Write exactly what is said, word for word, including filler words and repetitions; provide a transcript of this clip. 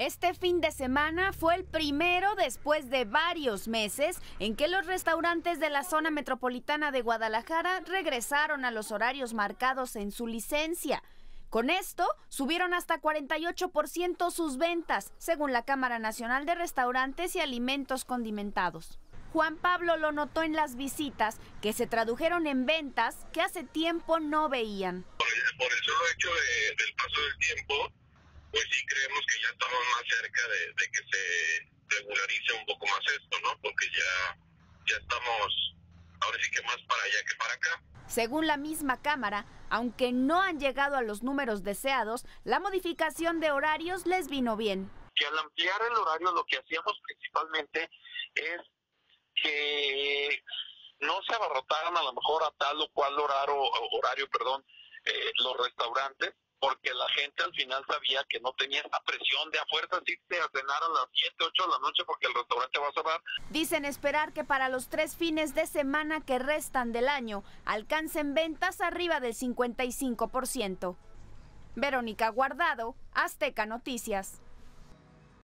Este fin de semana fue el primero después de varios meses en que los restaurantes de la zona metropolitana de Guadalajara regresaron a los horarios marcados en su licencia. Con esto, subieron hasta cuarenta y ocho por ciento sus ventas, según la Cámara Nacional de Restaurantes y Alimentos Condimentados. Juan Pablo lo notó en las visitas, que se tradujeron en ventas que hace tiempo no veían. Por el, por el solo hecho de, del paso del tiempo, pues sí creemos que ya estamos más cerca de, de que se regularice un poco más esto, ¿no? Porque ya, ya estamos, ahora sí que más para allá que para acá. Según la misma Cámara, aunque no han llegado a los números deseados, la modificación de horarios les vino bien. Que al ampliar el horario lo que hacíamos principalmente es que no se abarrotaran a lo mejor a tal o cual horario, horario perdón, eh, los restaurantes, porque la gente al final sabía que no tenía esa presión de a fuerzas irse a cenar a las siete, ocho de la noche porque el restaurante va a cerrar. Dicen esperar que para los tres fines de semana que restan del año alcancen ventas arriba del cincuenta y cinco por ciento. Verónica Guardado, Azteca Noticias.